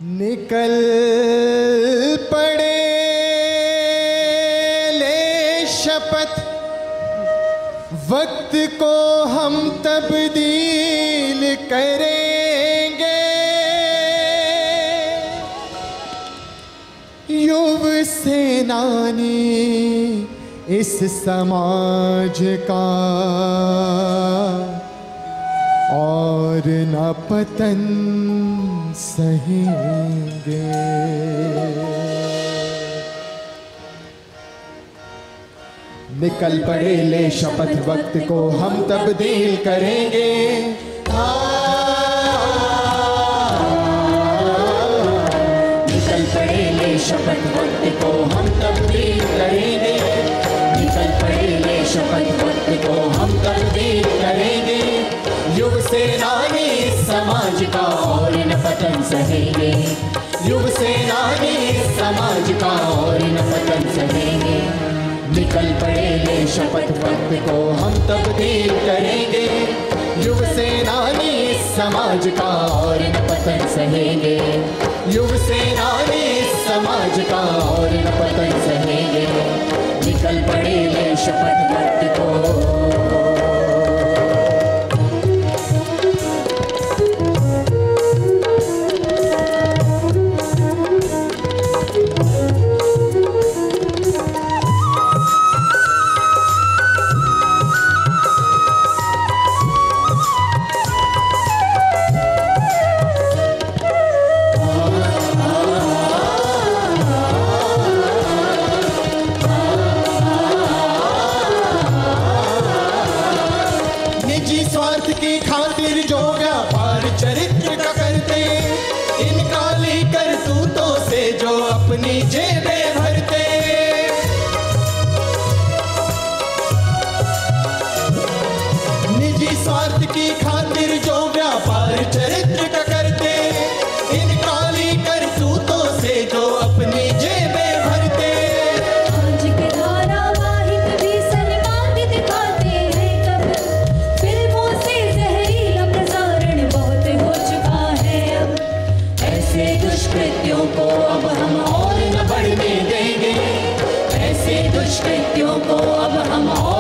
निकल पड़े ले शपथ, वक्त को हम तब्दील करेंगे। युव सेनानी इस समाज का और न पतन सहेंगे। निकल पड़े ले शपथ, वक्त को हम तब्दील करेंगे। निकल पड़े ले शपथ, वक्त को हम तब्दील करेंगे। निकल पड़े ले शपथ, वक्त को हम तब्दील करेंगे। युव सेनानी समाज का और न पतन सहेंगे। युव सेनानी समाज का और न पतन सहेंगे। निकल पड़े ले शपथ, वक्त को हम तब्दील करेंगे। युव सेनानी समाज का और न पतन सहेंगे। युव सेनानी समाज का और न पतन सहेंगे। निकल पड़े ले शपथ, वक्त को स्वार्थ की खातिर जो व्यापार चरित्र का करते, इन काली करतूतों से जो अपनी जेबें भरते। निजी स्वार्थ की खातिर जो व्यापार चरित्र का करते, इन काली करतूतों से जो अपनी जेबें भरते। आज के धारावाहिक भी सनमानित दिखाते हैं, कब फिल्मों से जहरीला प्रसारण बहुत हो चुका है। अब ऐसे दुष्कृत्यों को अब हम और न बढ़ने देंगे। ऐसे दुष्कृत्यों को अब हम और